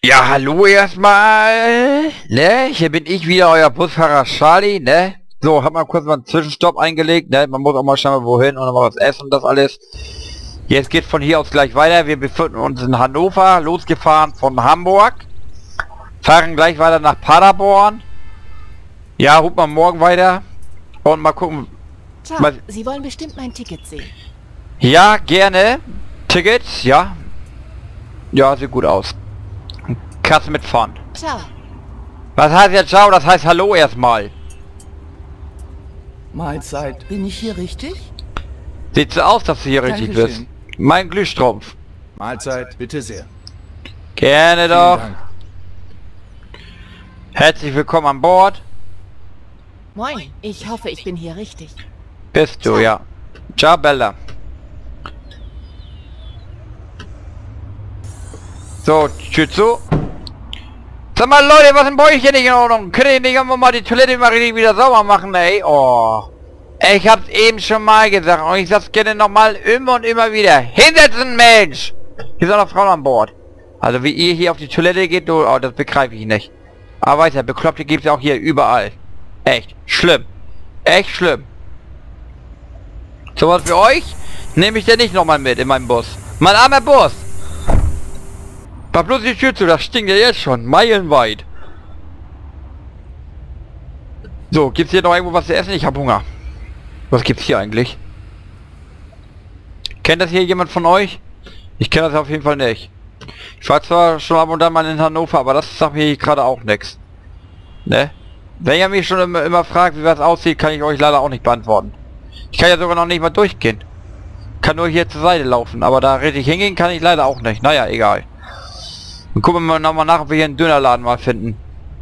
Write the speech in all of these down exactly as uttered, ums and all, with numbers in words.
Ja, hallo erstmal, ne? Hier bin ich wieder, euer Busfahrer Charlie, ne? So, hab mal kurz mal einen Zwischenstopp eingelegt, ne? Man muss auch mal schauen, wohin und noch mal was essen und das alles. Jetzt geht von hier aus gleich weiter. Wir befinden uns in Hannover, losgefahren von Hamburg. Fahren gleich weiter nach Paderborn. Ja, ruft mal morgen weiter. Und mal gucken. Ciao, mal... Sie wollen bestimmt mein Ticket sehen. Ja, gerne. Tickets, ja. Ja, sieht gut aus. Kasse mit fahren. Ciao. Was heißt jetzt ciao? Das heißt hallo erstmal. Mahlzeit. Bin ich hier richtig? Sieht so aus, dass du hier richtig Dankeschön. bist. Mein Glühstrumpf. Mahlzeit, bitte sehr. Gerne Vielen doch. Dank. Herzlich willkommen an Bord. Moin, ich hoffe, ich bin hier richtig. Bist du, Ciao. ja. Ciao, Bella. So, Tür zu. Sag mal, Leute, was sind bei euch hier nicht in Ordnung? Könnt ihr nicht einfach mal die Toilette mal richtig wieder sauber machen, ey? Oh. Ich hab's eben schon mal gesagt und ich sag's gerne nochmal immer und immer wieder. Hinsetzen, Mensch! Hier sind noch Frauen an Bord. Also wie ihr hier auf die Toilette geht, du, oh, das begreife ich nicht. Aber weiter, Bekloppte gibt's auch hier überall. Echt schlimm. Echt schlimm. Sowas für euch nehme ich denn nicht nochmal mit in meinem Bus. Mein armer Bus. Mach bloß die Tür zu, das stinkt ja jetzt schon. Meilenweit. So, gibt's hier noch irgendwo was zu essen? Ich habe Hunger. Was gibt's hier eigentlich? Kennt das hier jemand von euch? Ich kenne das auf jeden Fall nicht. Ich war zwar schon ab und an mal in Hannover, aber das sagt mir gerade auch nichts. Ne? Wenn ihr mich schon immer, immer fragt, wie das aussieht, kann ich euch leider auch nicht beantworten. Ich kann ja sogar noch nicht mal durchgehen. Kann nur hier zur Seite laufen, aber da richtig hingehen kann ich leider auch nicht. Naja, egal. Dann gucken wir nochmal nach, ob wir hier einen Dönerladen mal finden.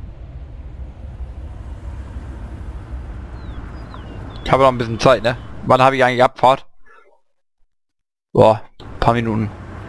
Ich habe noch ein bisschen Zeit, ne? Wann habe ich eigentlich Abfahrt? Boah, paar Minuten.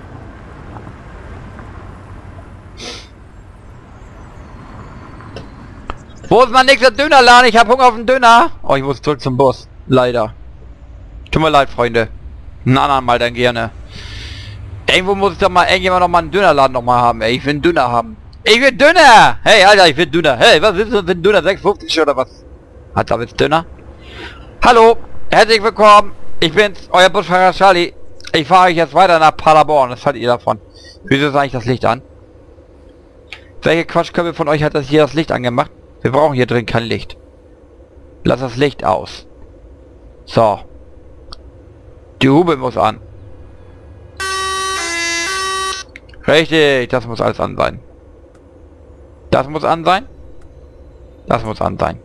Wo ist mein nächster Dönerladen? Ich habe Hunger auf den Döner. Oh, ich muss zurück zum Bus. Leider. Tut mir leid, Freunde. Ein anderen Mal dann gerne. Irgendwo muss ich doch mal irgendjemand noch mal einen Dönerladen noch mal haben, ey. Ich will einen Döner haben. Ich will Döner! Hey, Alter, ich will Döner. Hey, was ist das für ein Döner? sechs fünfzig oder was? Hat da jetzt Döner? Hallo, herzlich willkommen. Ich bin's, euer Busfahrer Charlie. Ich fahre euch jetzt weiter nach Paderborn. Was haltet ihr davon? Wieso ist eigentlich das Licht an? Welche Quatschköpfe von euch hat das hier das Licht angemacht? Wir brauchen hier drin kein Licht. Lass das Licht aus. So. Die Hupe muss an. Richtig, das muss alles an sein. Das muss an sein. Das muss an sein.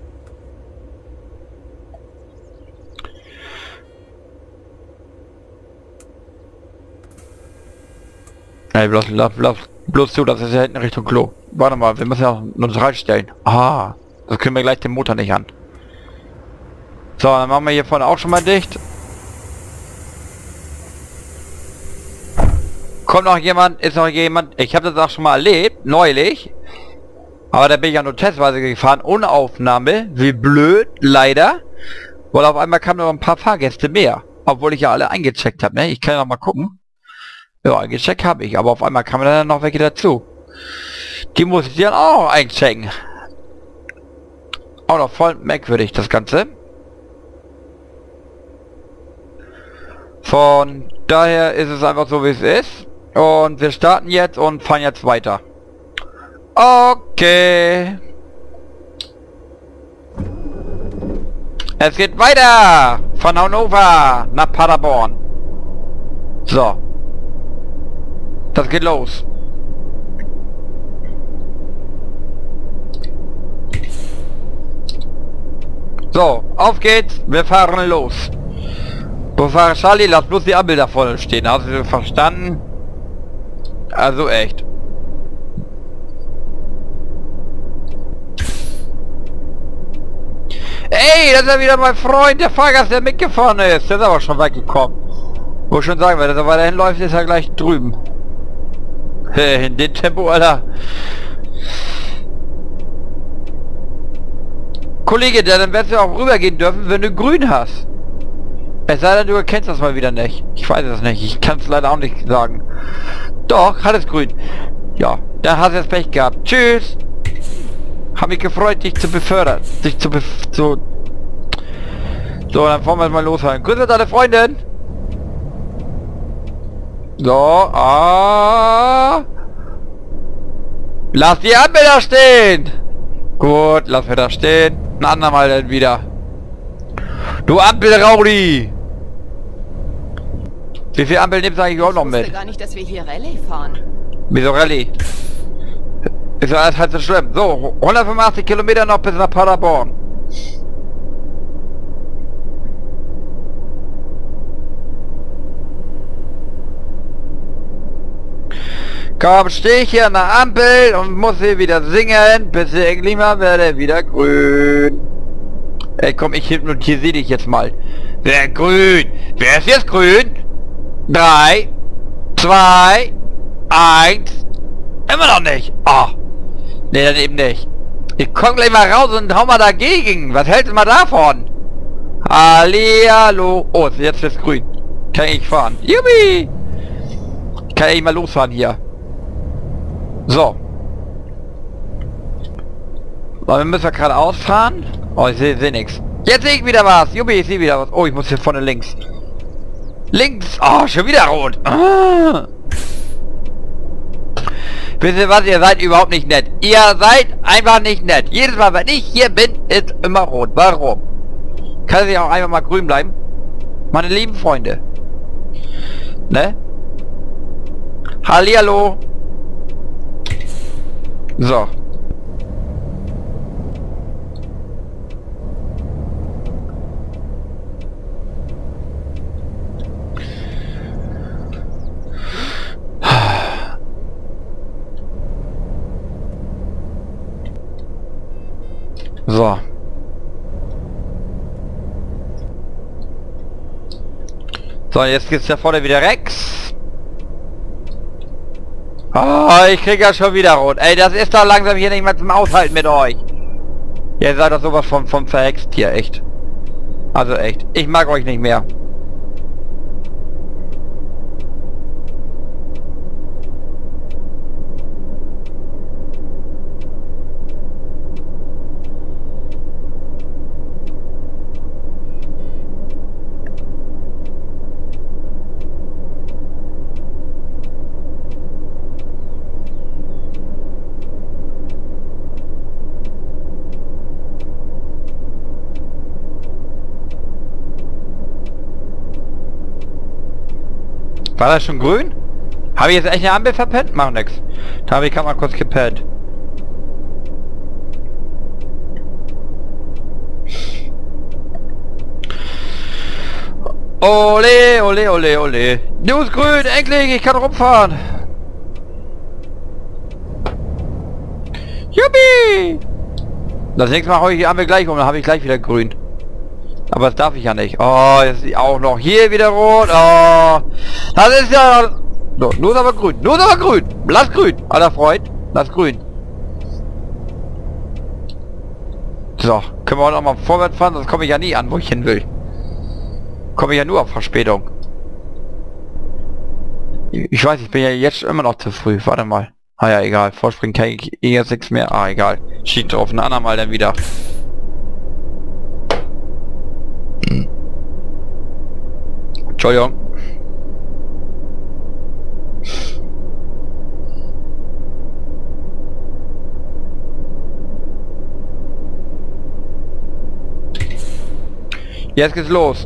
Ey, bloß, bloß, bloß zu, das ist ja hinten Richtung Klo. Warte mal, wir müssen ja nur drei stellen. Ah, das können wir gleich den Motor nicht an. So, dann machen wir hier vorne auch schon mal dicht. Kommt noch jemand? Ist noch jemand? Ich habe das auch schon mal erlebt, neulich. Aber da bin ich ja nur testweise gefahren, ohne Aufnahme. Wie blöd, leider. Weil auf einmal kamen noch ein paar Fahrgäste mehr. Obwohl ich ja alle eingecheckt habe, ne? Ich kann ja noch mal gucken. Ja, eingecheckt habe ich, aber auf einmal kamen dann noch welche dazu. Die muss ich dann auch einchecken. Auch noch voll merkwürdig, das Ganze. Von daher ist es einfach so, wie es ist. Und wir starten jetzt und fahren jetzt weiter. Okay. Es geht weiter von Hannover nach Paderborn. So. Das geht los. So, auf geht's. Wir fahren los. Busfahrer Charlie, lass bloß die Ampel da vorne stehen. Hast du verstanden? Also echt. Ey, das ist ja wieder mein Freund, der Fahrgast, der mitgefahren ist. Der ist aber schon weit gekommen. Wo ich schon sagen, wenn er weiter hinläuft, ist er gleich drüben. In dem Tempo, Alter. Kollege, dann wirst du auch rübergehen dürfen, wenn du grün hast. Es sei denn, du erkennst das mal wieder nicht. Ich weiß es nicht. Ich kann es leider auch nicht sagen. Doch, hat es grün. Ja, Da hast du jetzt Pech gehabt. Tschüss. Hab mich gefreut, dich zu befördern. Dich zu bef... zu... So, dann wollen wir mal losfahren. Grüße deine Freundin. So, ah. Lass die Ampel da stehen. Gut, lass wir da stehen. Ein andermal dann wieder. Du Ampelraudi. Wie viel Ampel nimmst du eigentlich auch noch mit? Ich wusste gar nicht, dass wir hier Rallye fahren. Wieso Rallye? Ist ja alles halt so schlimm. So, hundertfünfundachtzig Kilometer noch bis nach Paderborn. Komm, stehe ich hier an der Ampel und muss hier wieder singen, bis irgendwie mal werde wieder grün. Ey, komm, ich hypnotisiere dich jetzt mal. Wer grün? Wer ist jetzt grün? Drei, zwei, eins. Immer noch nicht. Oh. Nee, dann eben nicht. Ich komm gleich mal raus und hau mal dagegen. Was hältst du mal davon? Hallihallo. Oh, jetzt wird's grün. Kann ich fahren. Jubi! Kann ich mal losfahren hier. So. So, wir müssen ja gerade ausfahren. Oh, ich sehe seh nichts. Jetzt sehe ich wieder was. Jubi, ich sehe wieder was. Oh, ich muss hier vorne links. Links. Oh, schon wieder rot. Ah. Wisst ihr was? Ihr seid überhaupt nicht nett. Ihr seid einfach nicht nett. Jedes Mal, wenn ich hier bin, ist immer rot. Warum? Kann sich auch einfach mal grün bleiben? Meine lieben Freunde. Ne? Hallihallo. So. So. So, jetzt geht's da vorne wieder Rex. Oh, ich krieg ja schon wieder rot. Ey, das ist doch langsam hier nicht mehr zum Aushalten mit euch. Ihr seid doch sowas von, von verhext hier, echt. Also echt. Ich mag euch nicht mehr. War das schon grün? Habe ich jetzt echt eine Ampel verpennt? Mach nix. Da habe ich gerade mal kurz gepennt. Ole, ole, ole, ole. Du ist grün, endlich, ich kann rumfahren. Juppie! Das nächste Mal hau ich die Ampel gleich um, dann habe ich gleich wieder grün. Aber das darf ich ja nicht. Oh, jetzt ist auch noch hier wieder rot. Oh, das ist ja... So, nur ist aber grün. Nur ist aber grün. Lass grün, alter Freund. Lass grün. So, können wir auch noch mal vorwärts fahren, sonst komme ich ja nie an, wo ich hin will. Komme ich ja nur auf Verspätung. Ich weiß, ich bin ja jetzt immer noch zu früh. Warte mal. Ah ja, egal. Vorspringen kann ich eh jetzt nichts mehr. Ah, egal. Schied drauf. Ein andermal dann wieder. Hm. Entschuldigung. Jetzt geht's los.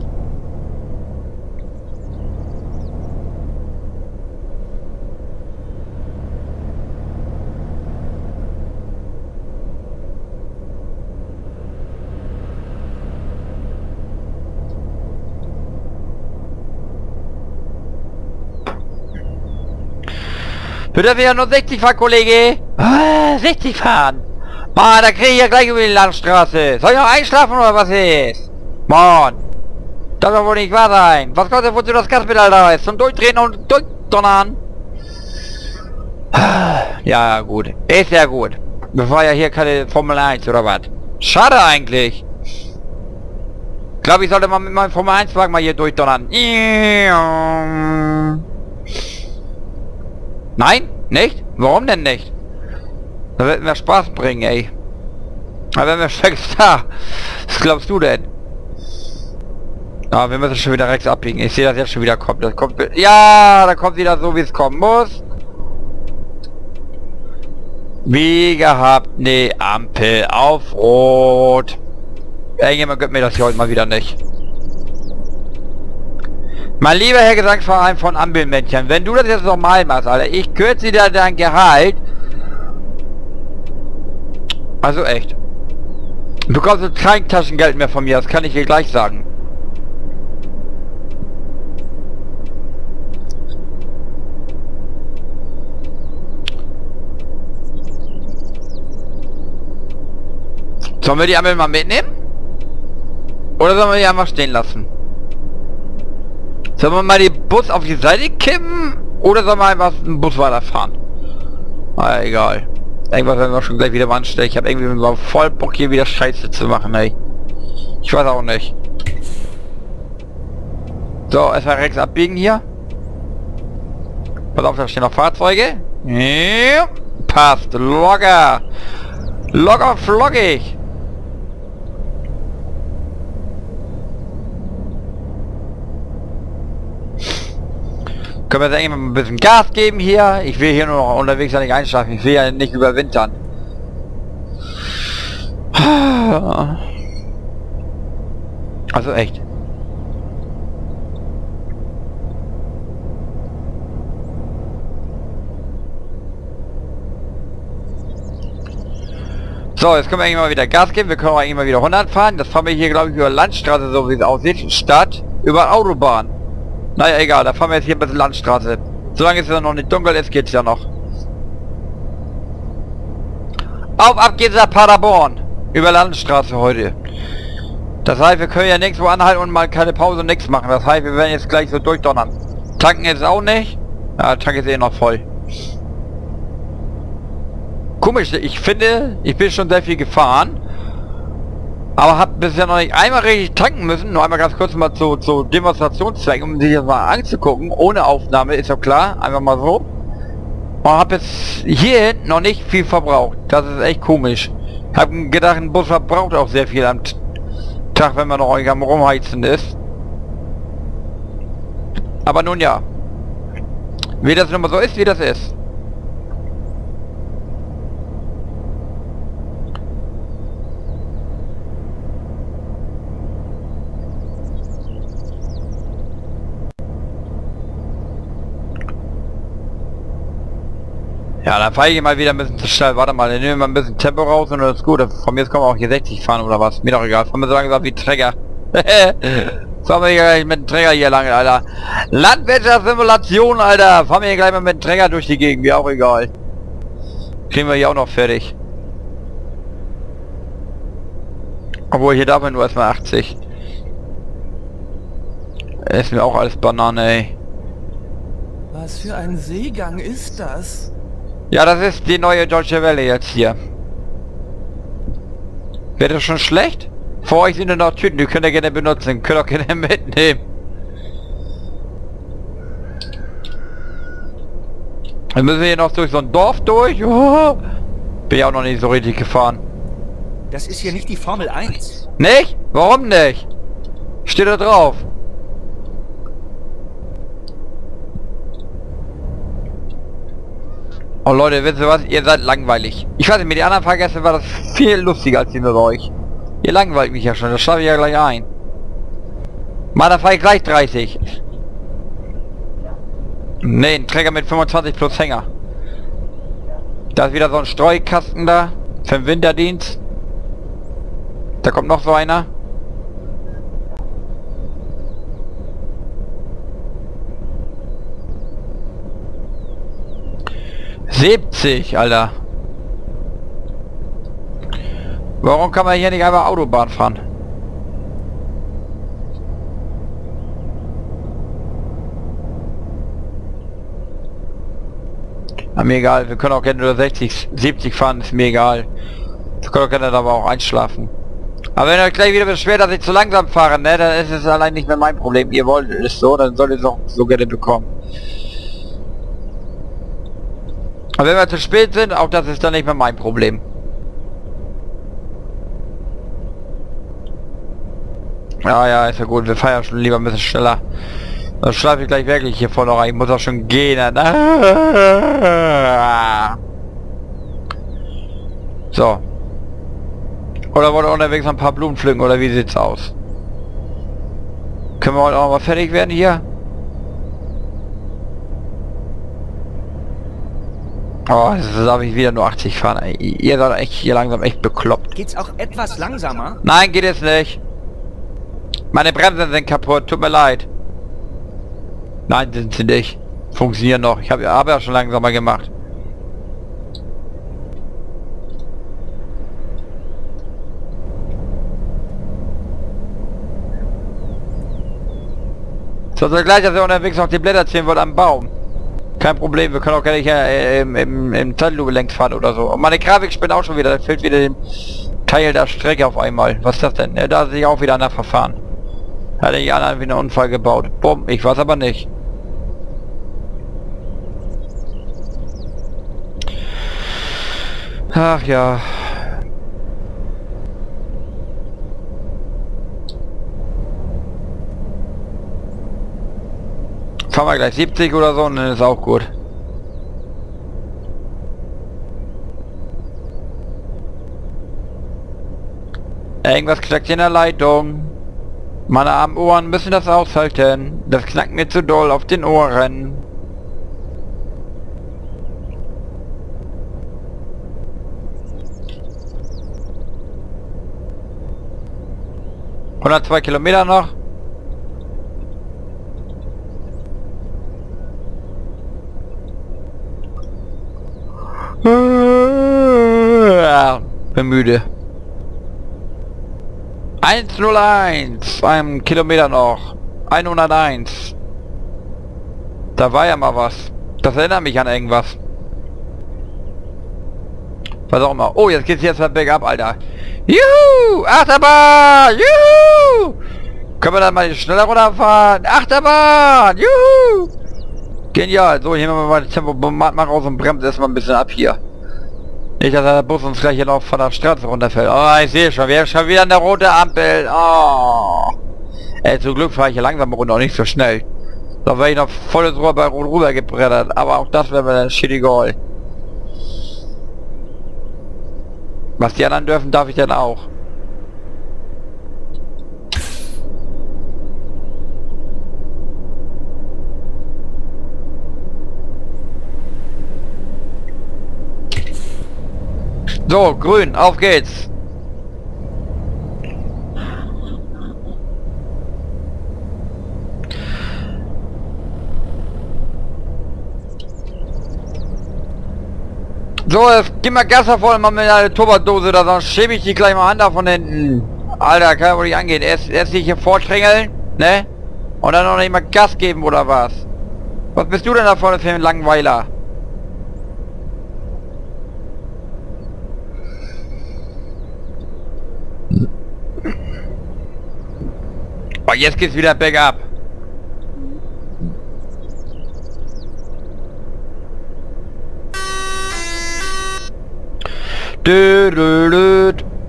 Du darfst ja nur sechzig fahren, Kollege. Ah, sechzig fahren. Mann, da kriege ich ja gleich über die Landstraße. Soll ich noch einschlafen oder was ist? Mann. Das soll wohl nicht wahr sein. Was kostet, wozu das Gaspedal da ist? Zum Durchdrehen und Durchdonnern. Ja, gut. Ist ja gut. Wir fahren ja hier keine Formel eins oder was. Schade eigentlich. Ich glaube, ich sollte mal mit meinem Formel eins Wagen mal hier durchdonnern. Nein? Nicht? Warum denn nicht? Das wird mir Spaß bringen, ey. Aber wenn wir steckst da. Was glaubst du denn? Ah, wir müssen schon wieder rechts abbiegen. Ich sehe, dass jetzt schon wieder kommt. Das kommt. Ja, da kommt wieder so, wie es kommen muss. Wie gehabt, ne Ampel auf Rot. Irgendjemand gönnt mir das hier heute mal wieder nicht. Mein lieber Herr Gesangsverein von Ampelmännchen, wenn du das jetzt normal machst, Alter, ich kürze dir dein Gehalt. Also echt. Du bekommst kein Taschengeld mehr von mir, das kann ich dir gleich sagen. Sollen wir die Ampel mal mitnehmen? Oder sollen wir die einfach stehen lassen? Sollen wir mal den Bus auf die Seite kippen? Oder sollen wir einfach einen Bus weiterfahren? Ah, egal. Irgendwas werden wir schon gleich wieder anstellen. Ich habe irgendwie so voll Bock hier wieder Scheiße zu machen, ey. Ich weiß auch nicht. So, erstmal rechts abbiegen hier. Pass auf, da stehen noch Fahrzeuge. Ja, passt. Locker. Locker flockig. Können wir jetzt eigentlich mal ein bisschen Gas geben hier? Ich will hier nur noch unterwegs ja nicht einschlafen. Ich will ja nicht überwintern. Also echt. So, jetzt können wir eigentlich mal wieder Gas geben. Wir können auch eigentlich mal wieder hundert fahren. Das fahren wir hier, glaube ich, über Landstraße, so wie es aussieht. Stadt über Autobahn. Naja, egal, da fahren wir jetzt hier ein bisschen Landstraße. Solange es ja noch nicht dunkel ist, geht's ja noch. Auf, ab geht's nach Paderborn. Über Landstraße heute. Das heißt, wir können ja nirgendwo anhalten und mal keine Pause und nichts machen. Das heißt, wir werden jetzt gleich so durchdonnern. Tanken jetzt auch nicht. Ja, Tank ist eh noch voll. Komisch, ich finde, ich bin schon sehr viel gefahren. Aber hab bisher noch nicht einmal richtig tanken müssen. Nur einmal ganz kurz mal zu, zu Demonstrationszwecken, um sich das mal anzugucken. Ohne Aufnahme, ist ja klar. Einfach mal so. Und hab jetzt hier noch nicht viel verbraucht. Das ist echt komisch. Hab gedacht, ein Bus verbraucht auch sehr viel am Tag, wenn man noch am Rumheizen ist. Aber nun ja. Wie das nun mal so ist, wie das ist. Ja, dann fahre ich mal wieder ein bisschen zu schnell. Warte mal, dann nehmen wir mal ein bisschen Tempo raus und das ist gut. Von mir jetzt können wir auch hier sechzig fahren oder was. Mir doch egal. Von mir so langsam wie Träger. Fahren wir hier gleich mit dem Träger hier lang, Alter. Landwirtschaftssimulation, Alter. Fahren wir hier gleich mal mit dem Träger durch die Gegend. Mir auch egal. Kriegen wir hier auch noch fertig. Obwohl, hier darf man nur erstmal achtzig. Essen wir auch alles Banane, ey. Was für ein Seegang ist das? Ja, das ist die neue Deutsche Welle jetzt hier. Wird das schon schlecht? Vor euch sind nur noch Tüten, die könnt ihr gerne benutzen, könnt ihr gerne mitnehmen. Dann müssen wir hier noch durch so ein Dorf durch. Oh, bin ja auch noch nicht so richtig gefahren. Das ist hier nicht die Formel eins. Nicht? Warum nicht? Steht da drauf. Oh Leute, wisst ihr was? Ihr seid langweilig. Ich weiß nicht, mit den anderen Fahrgästen war das viel lustiger als die mit euch. Ihr langweilt mich ja schon, das schaffe ich ja gleich ein. Mal, da fahre ich gleich dreißig. Ne, ein Träger mit fünfundzwanzig plus Hänger. Da ist wieder so ein Streukasten da. Für den Winterdienst. Da kommt noch so einer. siebzig, Alter. Warum kann man hier nicht einfach Autobahn fahren? Na, mir egal, wir können auch gerne nur sechzig, siebzig fahren, ist mir egal. Wir können auch gerne aber auch einschlafen. Aber wenn ihr euch gleich wieder beschwert, dass ich zu langsam fahre, ne, dann ist es allein nicht mehr mein Problem. Ihr wollt es so, dann sollt ihr es auch so gerne bekommen. Aber wenn wir zu spät sind, auch das ist dann nicht mehr mein Problem. Ja, ja, ist ja gut. Wir feiern schon lieber ein bisschen schneller. Dann schlafe ich gleich wirklich hier vorne rein. Ich muss auch schon gehen. So. Oder wollt ihr unterwegs ein paar Blumen pflücken, oder wie sieht's aus? Können wir heute auch mal fertig werden hier? Oh, jetzt darf ich wieder nur achtzig fahren. Ey. Ihr seid echt hier langsam echt bekloppt. Geht's auch etwas langsamer? Nein, geht es nicht. Meine Bremsen sind kaputt, tut mir leid. Nein, sind sie nicht. Funktionieren noch. Ich habe hab ja schon langsamer gemacht. So, so gleich, dass ihr unterwegs noch die Blätter ziehen wollt am Baum. Kein Problem, wir können auch gerne hier äh, im, im, im Zeitlupe längs fahren oder so. Und meine Grafik spinnt auch schon wieder, da fehlt wieder den Teil der Strecke auf einmal. Was ist das denn? Ja, da sehe ich auch wieder einer verfahren. Hatte ich einer wie einen Unfall gebaut. Bumm, ich weiß aber nicht. Ach ja. Fahren wir gleich siebzig oder so und dann ist auch gut. Irgendwas knackt in der Leitung. Meine armen Ohren müssen das aushalten. Das knackt mir zu doll auf den Ohren. hundertzwei Kilometer noch. Bin müde. hunderteins, ein Kilometer noch. hunderteins. Da war ja mal was. Das erinnert mich an irgendwas. Was auch immer. Oh, jetzt geht's jetzt mal bergab, Alter. Juhu! Achterbahn! Juhu! Können wir dann mal schneller runterfahren? Achterbahn! Juhu! Genial. So, hier machen wir mal das Tempomat mal raus und bremst erstmal ein bisschen ab hier. Nicht, dass der Bus uns gleich hier noch von der Straße runterfällt. Oh, ich sehe schon. Wir haben schon wieder eine rote Ampel. Oh. Ey, zum Glück fahre ich hier langsam runter und nicht so schnell. Da wäre ich noch volles Rohr bei Rot rüber gebrettert. Aber auch das wäre mir dann shit egal. Was die anderen dürfen, darf ich dann auch. So, grün, auf geht's. So, jetzt gib mal Gas voll mal mit einer Turbodose, da sonst schiebe ich die gleich mal an da von hinten. Alter, kann ja wohl nicht angehen. Erst, erst sich hier vorschrängeln, ne? Und dann noch nicht mal Gas geben oder was? Was bist du denn da vorne für ein Langweiler? Oh, jetzt geht's wieder bergab. Dö, dö, dö.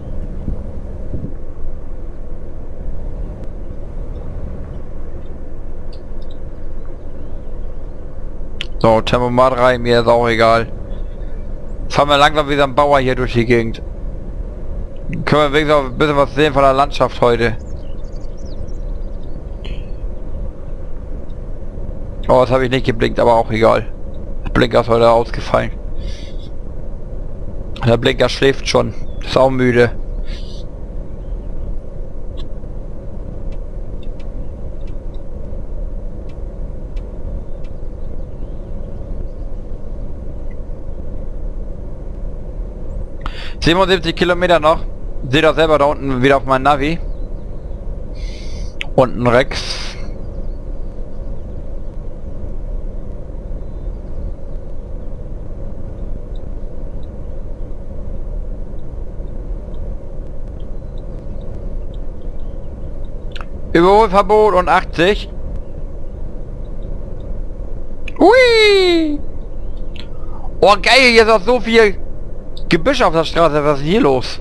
So, Tempomat rein, mir ist auch egal. Fahren wir langsam wie so ein Bauer hier durch die Gegend. Können wir wenigstens auch ein bisschen was sehen von der Landschaft heute. Oh, das habe ich nicht geblinkt, aber auch egal. Der Blinker ist heute ausgefallen. Der Blinker schläft schon. Ist auch müde. siebenundsiebzig Kilometer noch. Seht ihr selber da unten wieder auf mein Navi. Unten Rex. Überholverbot und achtzig. Ui! Oh geil, hier ist auch so viel Gebüsch auf der Straße. Was ist denn hier los?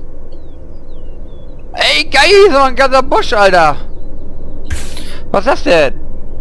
Ey, geil, hier ist noch ein ganzer Busch, Alter. Was ist das denn?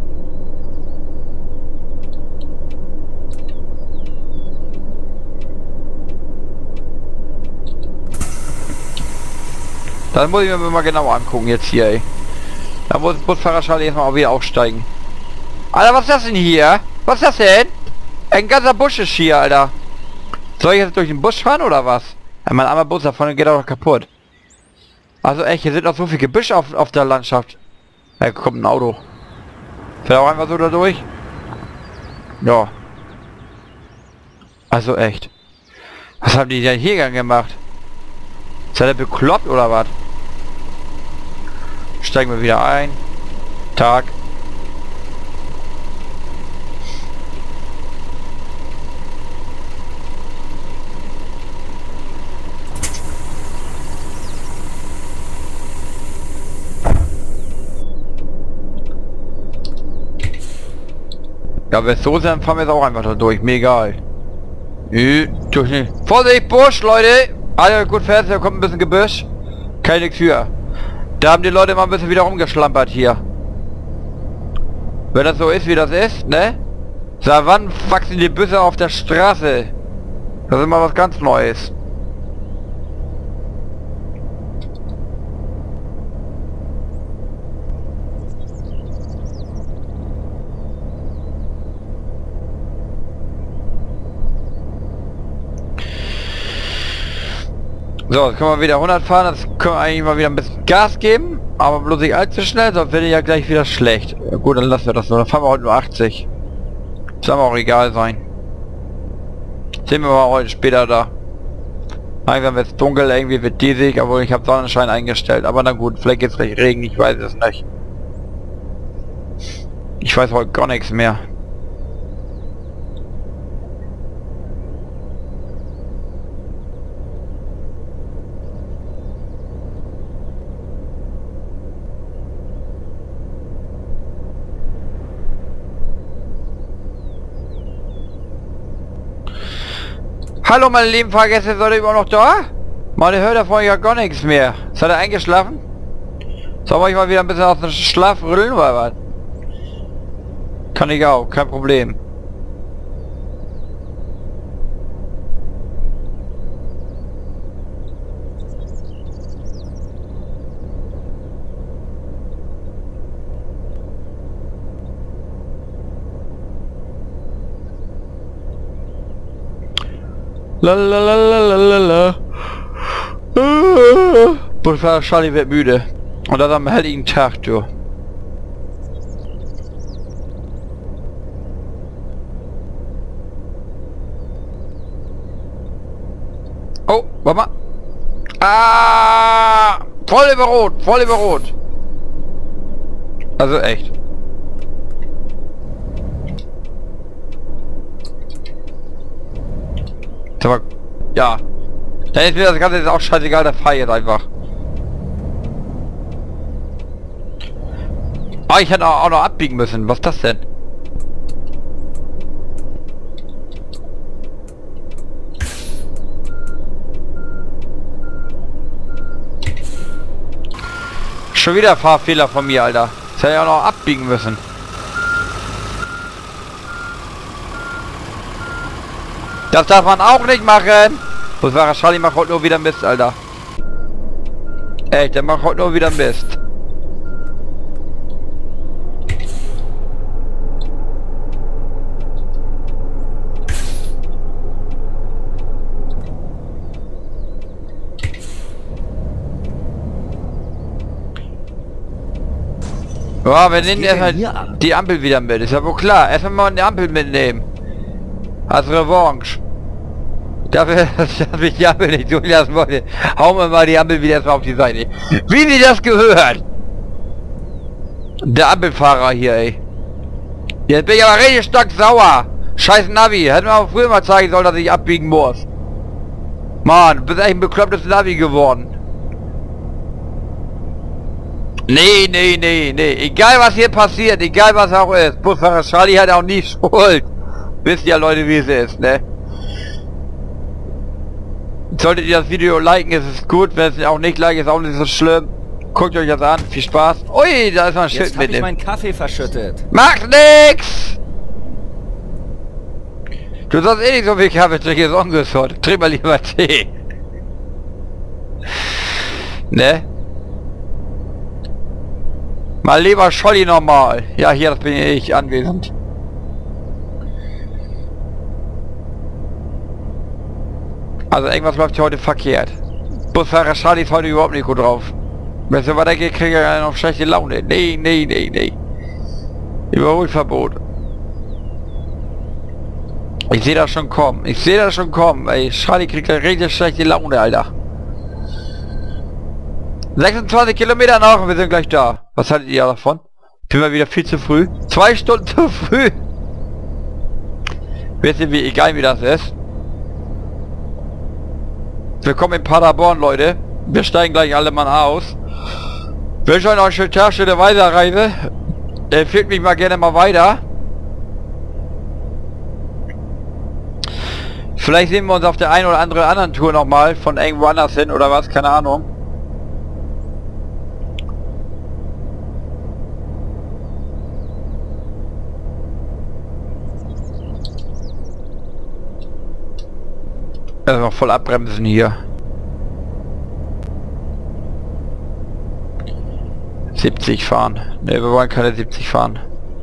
Das muss ich mir mal genau angucken jetzt hier, ey. Da muss Busfahrer Charlie jetzt mal auch wieder aufsteigen. Alter, was ist das denn hier? Was ist das denn? Ein ganzer Busch ist hier, Alter. Soll ich jetzt durch den Busch fahren oder was? Ja, mein armer Bus da vorne geht auch kaputt. Also echt, hier sind noch so viel Gebüsch auf, auf der Landschaft. Da kommt ein Auto. Fährt auch einfach so da durch. Ja. Also echt. Was haben die denn hier gemacht? Seid ihr bekloppt oder was? Steigen wir wieder ein. Tag. Ja, wenn es so ist, dann fahren wir jetzt auch einfach da durch. Mir egal. Nö, durch nicht. Vorsicht, Busch, Leute! Alle gut fest, da kommt ein bisschen Gebüsch. Keine Tür. Da haben die Leute mal ein bisschen wieder rumgeschlampert hier. Wenn das so ist, wie das ist, ne? Seit wann wachsen die Büsse auf der Straße? Das ist immer was ganz Neues. So, jetzt können wir wieder hundert fahren, das können wir eigentlich mal wieder ein bisschen Gas geben, aber bloß nicht allzu schnell, sonst wird ja gleich wieder schlecht. Ja, gut, dann lassen wir das so, dann fahren wir heute nur achtzig. Soll aber auch egal sein. Sehen wir mal heute später da. Langsam wird es dunkel, irgendwie wird diesig, obwohl ich habe Sonnenschein eingestellt, aber na gut, vielleicht geht es gleich Regen, ich weiß es nicht. Ich weiß heute gar nichts mehr. Hallo meine lieben Fahrgäste, seid ihr überhaupt noch da? Meine hört davon ja gar nichts mehr. Seid ihr eingeschlafen? Sollen wir euch mal wieder ein bisschen aus dem Schlaf rüllen oder was? Kann ich auch, kein Problem. Lalalala. Busfahrer Charlie wird müde. Und das am heiligen Tag, du. Oh, warte mal. Ah! Voll über Rot, voll über Rot. Also echt. Aber, ja. Dann ist mir das Ganze jetzt auch scheißegal, der Fall jetzt einfach. Ah, ich hätte auch noch abbiegen müssen. Was ist das denn? Schon wieder Fahrfehler von mir, Alter. Das hätte ich auch noch abbiegen müssen. Das darf man auch nicht machen. Das war Charlie, macht heute nur wieder Mist, Alter. Echt, der macht heute nur wieder Mist. Ja, wir nehmen erstmal die Ampel wieder mit. Ist ja wohl klar. Erstmal mal die Ampel mitnehmen. Als Revanche. Dafür, dass ich die Ampel nicht zulassen wollte, hauen wir mal die Ampel wieder erstmal auf die Seite. Wie sie das gehört! Der Ampelfahrer hier, ey. Jetzt bin ich aber richtig stark sauer. Scheiß Navi. Hätten wir auch früher mal zeigen sollen, dass ich abbiegen muss. Mann, du bist echt ein beklopptes Navi geworden. Nee, nee, nee, nee. Egal was hier passiert, egal was auch ist. Busfahrer Charlie hat auch nie Schuld. Wisst ihr Leute, wie es ist, ne? Solltet ihr das Video liken, ist es gut. Wenn es auch nicht liken, ist auch nicht so schlimm. Guckt euch das an. Viel Spaß. Ui, da ist noch ein Schild Jetzt hab ich mitnehmen. meinen Kaffee verschüttet. Macht nix! Du sollst eh nicht so viel Kaffee trinken, ist ungesund. Trink mal lieber Tee. Ne? Mal lieber Scholli normal. Ja, hier, das bin ich anwesend. Also irgendwas läuft hier heute verkehrt. Busfahrer Charlie ist heute überhaupt nicht gut drauf. Wenn es so weitergeht, kriege ich noch schlechte Laune. Nee, nee, nee, nee. Überholverbot. Ich sehe das schon kommen. Ich sehe das schon kommen. Ey, Charlie kriegt eine richtig schlechte Laune, Alter. sechsundzwanzig Kilometer noch und wir sind gleich da. Was haltet ihr davon? Bin mal wieder viel zu früh. Zwei Stunden zu früh. Wisst ihr, wie egal wie das ist? Willkommen in Paderborn, Leute. Wir steigen gleich alle mal aus. Wir wünschen euch noch einen schönen Tag, schöne Weiterreise. Empfehlt mich mal gerne mal weiter. Vielleicht sehen wir uns auf der einen oder anderen anderen Tour nochmal von irgendwo anders hin oder was, keine Ahnung. Also noch voll abbremsen hier. siebzig fahren. Ne, wir wollen keine siebzig fahren.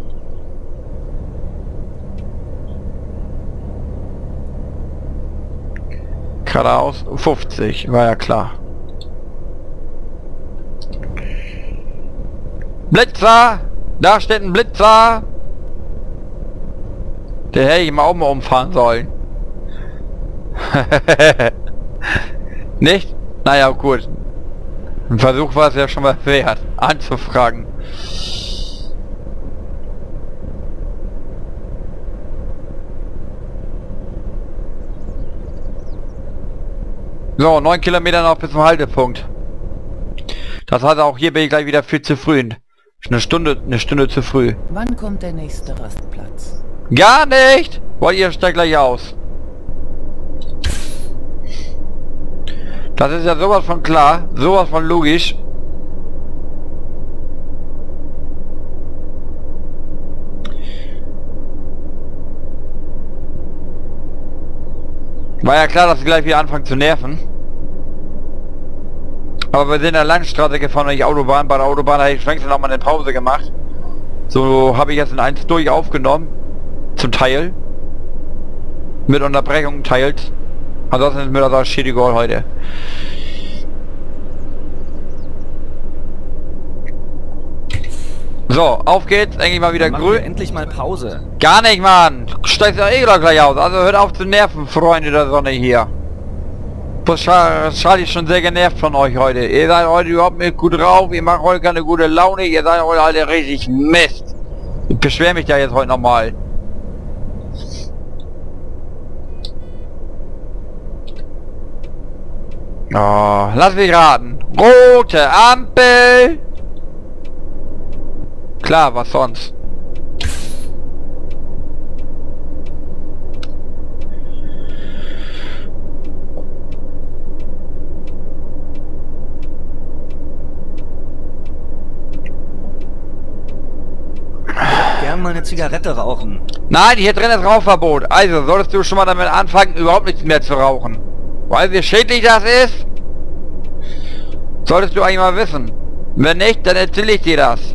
Geradeaus fünfzig, war ja klar. Blitzer! Da steht ein Blitzer! Der hätte ich mal auch mal umfahren sollen. Nicht? Naja, gut. Ein Versuch war es ja schon mal wert, anzufragen. So, neun Kilometer noch bis zum Haltepunkt. Das heißt, auch hier bin ich gleich wieder viel zu früh. Eine Stunde, eine Stunde zu früh. Wann kommt der nächste Rastplatz? Gar nicht! Wollt ihr steigt gleich aus. Das ist ja sowas von klar, sowas von logisch. War ja klar, dass sie gleich wieder anfangen zu nerven. Aber wir sind in der Landstraße gefahren und nicht Autobahn. Bei der Autobahn habe ich längst noch mal eine Pause gemacht. So habe ich jetzt in eins durch aufgenommen. Zum Teil. Mit Unterbrechungen teilt. Ansonsten ist mir das auch schädiger heute. So, auf geht's. Endlich mal wieder grün. Endlich mal Pause. Gar nicht, Mann. Du steigst ja eh gleich aus. Also hört auf zu nerven, Freunde der Sonne hier. Charlie ist schon sehr genervt von euch heute. Ihr seid heute überhaupt nicht gut drauf. Ihr macht heute keine gute Laune. Ihr seid heute alle richtig Mist. Ich beschwere mich da jetzt heute nochmal. Oh, lass mich raten. Rote Ampel. Klar, was sonst? Gern mal eine Zigarette rauchen. Nein, hier drin ist Rauchverbot. Also solltest du schon mal damit anfangen, überhaupt nichts mehr zu rauchen. Weißt du, wie schädlich das ist? Solltest du eigentlich mal wissen. Wenn nicht, dann erzähle ich dir das.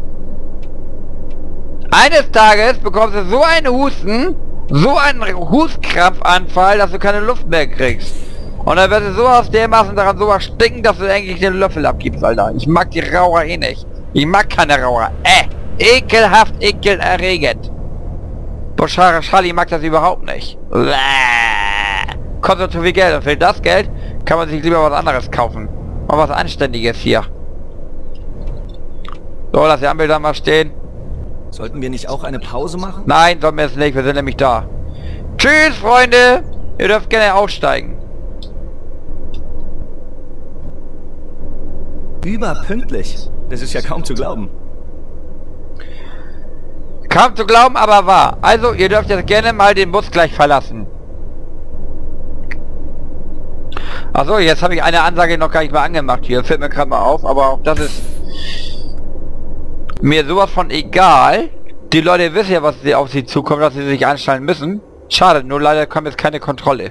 Eines Tages bekommst du so einen Husten, so einen Hustkrampfanfall, dass du keine Luft mehr kriegst. Und dann wird es so aus dermaßen daran so stinken, dass du eigentlich den Löffel abgibst, Alter. Ich mag die Raucher eh nicht. Ich mag keine Raucher. Äh, ekelhaft, ekelerregend. Boschara Charlie mag das überhaupt nicht. Kostet zu viel Geld und für das Geld kann man sich lieber was anderes kaufen. Mal was Anständiges hier. So, lass die Ampel da mal stehen. Sollten wir nicht auch eine Pause machen? Nein, sollten wir jetzt nicht, wir sind nämlich da. Tschüss, Freunde! Ihr dürft gerne aussteigen. Überpünktlich. Das ist ja kaum zu glauben. Kaum zu glauben, aber wahr. Also, ihr dürft jetzt gerne mal den Bus gleich verlassen. Achso, jetzt habe ich eine Ansage noch gar nicht mal angemacht hier. Fällt mir gerade mal auf, aber auch das ist mir sowas von egal. Die Leute wissen ja, was sie auf sie zukommt, dass sie sich anschalten müssen. Schade, nur leider kommt jetzt keine Kontrolle.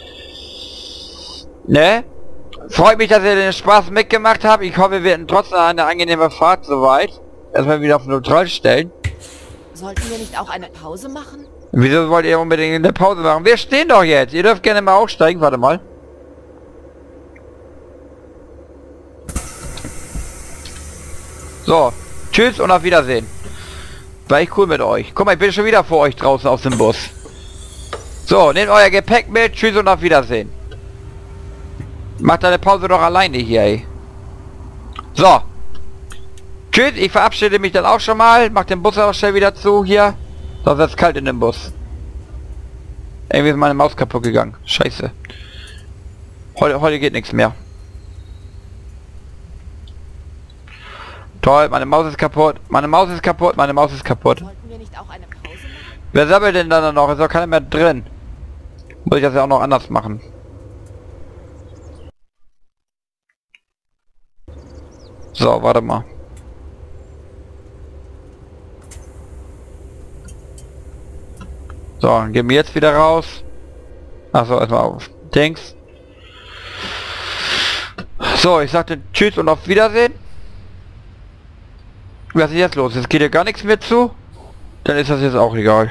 Ne? Freut mich, dass ihr den Spaß mitgemacht habt. Ich hoffe, wir werden trotzdem eine angenehme Fahrt soweit. Erstmal wieder auf neutral stellen. Sollten wir nicht auch eine Pause machen? Wieso wollt ihr unbedingt eine Pause machen? Wir stehen doch jetzt. Ihr dürft gerne mal aussteigen. Warte mal. So. Tschüss und auf Wiedersehen. War ich cool mit euch. Guck mal, ich bin schon wieder vor euch draußen aus dem Bus. So, nehmt euer Gepäck mit. Tschüss und auf Wiedersehen. Macht deine Pause doch alleine hier, ey. So. Tschüss, ich verabschiede mich dann auch schon mal. Mach den Bus auch schnell wieder zu hier. Sonst ist es kalt in dem Bus. Irgendwie ist meine Maus kaputt gegangen. Scheiße. Heute, heute geht nichts mehr. Toll, meine Maus ist kaputt. Meine Maus ist kaputt. Meine Maus ist kaputt. Sollten wir nicht auch eine Pause machen? Wer sammelt denn da noch? Ist doch keiner mehr drin. Muss ich das ja auch noch anders machen. So, warte mal. So, dann gehen wir jetzt wieder raus. Achso, erstmal auf Dings. So, ich sagte Tschüss und auf Wiedersehen. Was ist jetzt los? Jetzt geht ja gar nichts mehr zu. Dann ist das jetzt auch egal.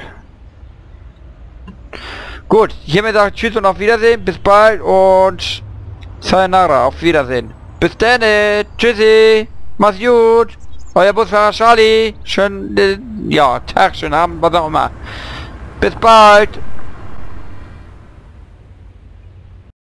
Gut, hiermit sage ich Tschüss und auf Wiedersehen. Bis bald und Sayonara, auf Wiedersehen. Bis dann, tschüssi, mach's gut. Euer Busfahrer Charlie. Schönen, äh, ja, Tag, schönen Abend, was auch immer. Bis bald.